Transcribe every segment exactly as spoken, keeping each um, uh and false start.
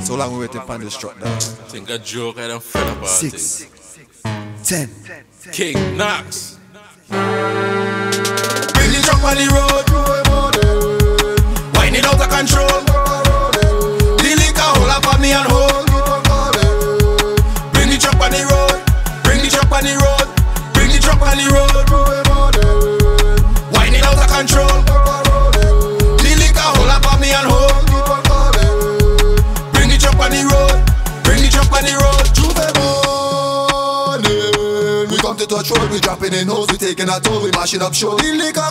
So long we waiting for this truck down. Think a joke I don't feel about Syx ten. King Knocx. Bring the truck on the road. Wind it out of control. The liquor hold up on me and hold. Bring the truck on the road. Bring the truck on the road. Bring the truck on the road. Wind it out of control. The liquor hold up on me and hold. Bring the truck on the road. Bring the truck on the road. We come to touch road, we dropping in hoes, we taking a toll, we mashing up show. The liquor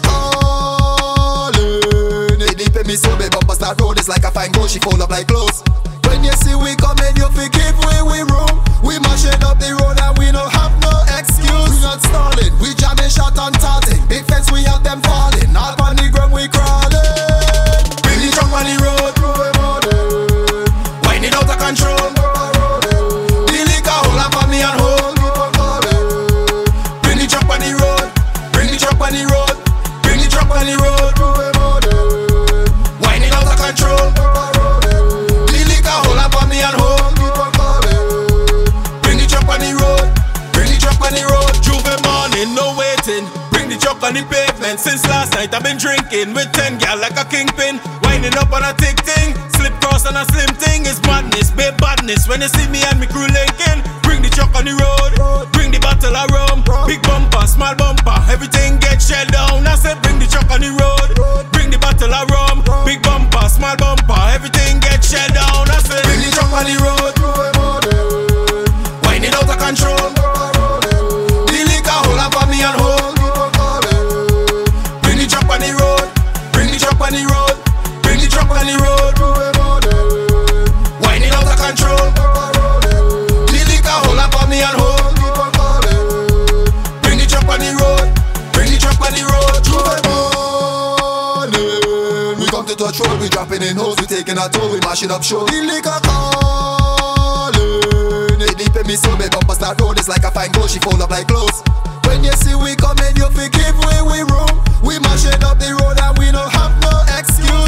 calling, it deep in me so big, bumper start road, it's like a fine gold, she fold up like clothes. When you see we coming, you forgive where we roam. We mashing up the road and we don't have no excuse. We not stalling, we jamming shot and tarting. Big fence, we have them falling. All on the ground, we crawling. Bring the truck on the road. Wind it out of control. The liquor hold up on me and hold. Bring the truck on the road. Bring the truck on the road. Bring the truck on the road. Wind it out of control. The liquor hold up on me and hold. Bring the truck on the road. Bring the truck on the road. Juve morning, no waiting. Bring the truck on the pavement. Since last night I've been drinking with ten gal like a kingpin. Winding up on a thick thing. Slip cross on a slim thing. It's madness, babe badness. When you see me and me crew linking. Bring the truck on the road. Bring the bottle of rum. Big bumper, small bumper. Everything get shell down. I said bring the truck on the road. Bring the bottle of rum. Big bumper, small bumper. Everything get shell down. I said bring the truck on the road. Wind it out of control. The liquor hold up on me and hold. Bring the truck on the road. Bring the truck on the road. Bring the truck on the road. Wind it out of control. The liquor hold up on me and hold. Bring the truck on the road. Bring the truck on the road. We come to touch road, we dropping in hoes, we taking a toll, we mashing up show. The liquor calling, it deep in me so big, bumper start road, it's like a fine gold, she fold up like clothes. When you see we coming, you forgive where we roam. We mashing up the road and we don't have no excuse.